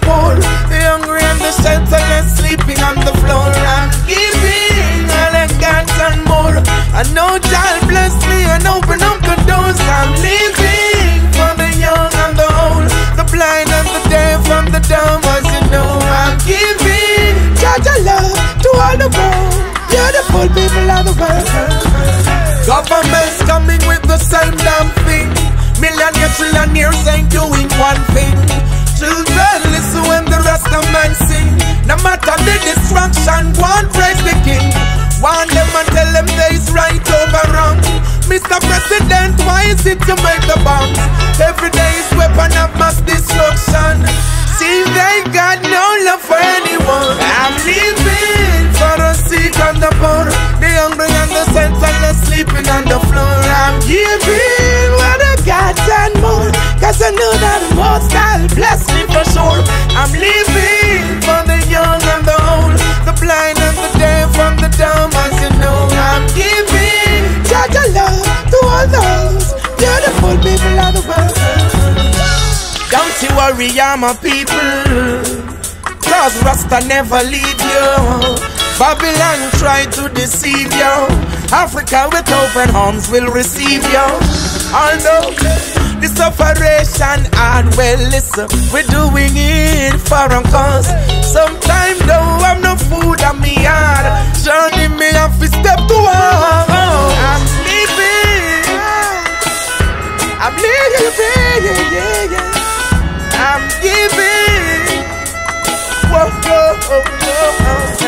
poor, the hungry and the shelterless sleeping on the floor. I'm giving all I got and more. I know God bless me and open up the doors. I'm living for the young and the old, the blind and the deaf and the dumb, as you know. I'm giving God's love to all the world, beautiful people of the world. Government's coming with the same damn thing. Millionaires, trillionaires ain't doing one thing. Children listen when the rest of men sing. No matter the destruction, one praise the king. Warn them and tell them there is right over wrong. Mr. President, why is it you make the bombs? Every day is weapon of mass destruction. See, they got no love for anyone. I'm living for the sick and the poor, the hungry and the senseless sleeping on the floor. I'm giving what I got and more, cause I know that the most I'll bless me for sure. I'm living for the young and the old, the blind and the deaf and the dumb, as you know. I'm giving God's love to all those beautiful people of the world. Don't you worry, I'm a people, cause Rasta never leave you. Babylon try to deceive you. Africa with open arms will receive you. Although the separation hard, well listen, we're doing it for a cause. Sometimes though I'm no food on me yard, journey me have to step to walk. I'm living, I'm living, yeah. I'm giving, whoa, whoa, whoa, whoa.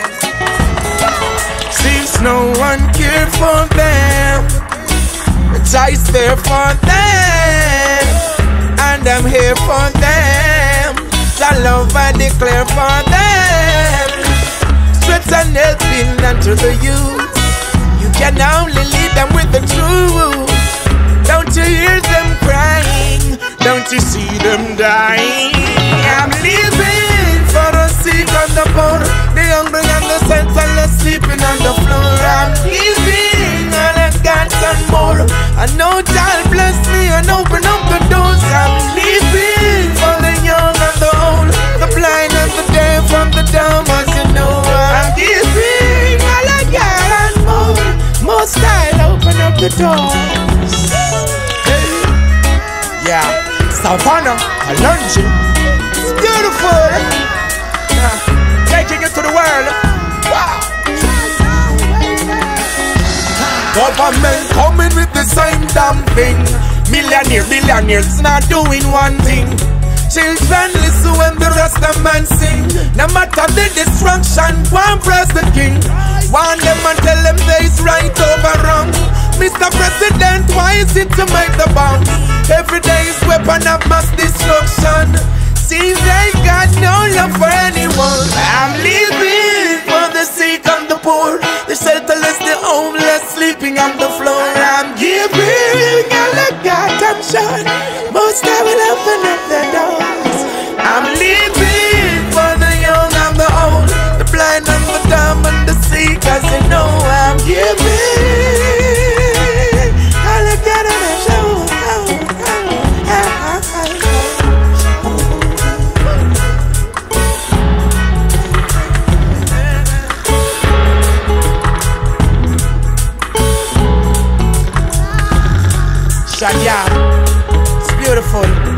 Since no one cared for them, I's there for them, and I'm here for them. The love I declare for them. Strength and helping unto the youth. You can only lead them with the truth. Don't you hear them crying? Don't you see them dying? I'm living for the sick and the poor, the hungry and the senseless sleeping on the floor. I'm giving all I got and more. I know God bless me and open up the doors. I'm living for the young and the old, the blind and the deaf and the dumb, as you know. I'm giving all I got and more. Most I'll open up the doors. Yeah, Savannah, I learned you. It's beautiful. Taking it to the world. Wow. Government coming with the same damn thing. Millionaires not doing one thing. Children listen when the rest of man sing. No matter the destruction, one praise the king. Warn them and tell them there is right over wrong. Mr. President, why is it to make the bombs? Every day is weapon of mass destruction. Seems they got no love for anyone. I'm living for the sick and the poor, the shelterless, the homeless, sleeping on the floor. I'm giving all I got, I'm sure most I will open up the doors. I'm living for the young and the old, the blind and the dumb and the sick, as you know. I'm giving all I got and I'm sure. Yeah, it's beautiful.